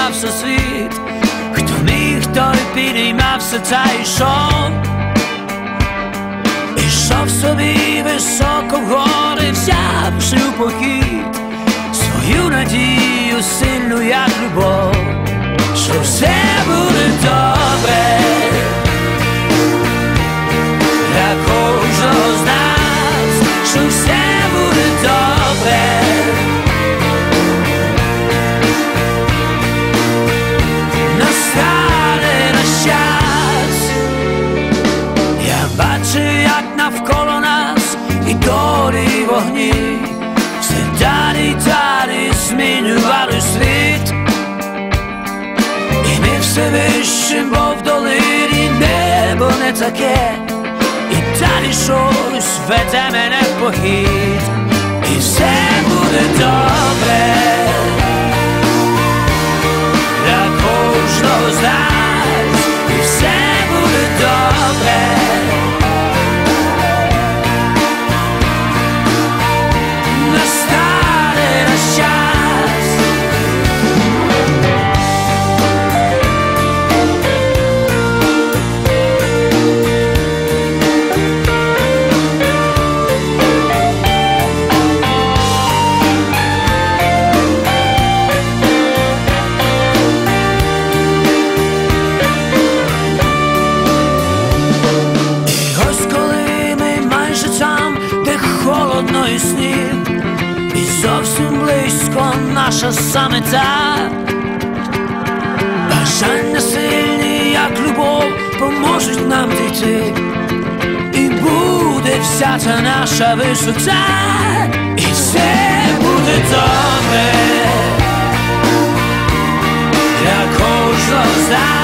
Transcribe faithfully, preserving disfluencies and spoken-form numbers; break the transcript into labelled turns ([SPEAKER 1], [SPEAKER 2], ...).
[SPEAKER 1] підіймався світ, хто міг, той підіймався та йшов. Ішов собі високо вгори, взявши у похід свою надію сильну, як любов, що все буде добре для кожного з нас, що все буде добре. Настане наш час. Я бачу, як навколо нас і долі, і вогні все далі й далі змінювали світ. І ми все вище, бо в долині небо не таке, і далі щось веде мене в похід, і все буде добре для кожного з нас, і все буде добре. Настане наш час. І ось коли ми майже там, де холодно і сніг, і зовсім близько наша самета, бажання сильні, як любов, поможуть нам дійти, і буде вся та наша висота, і все буде добре для кожного з нас.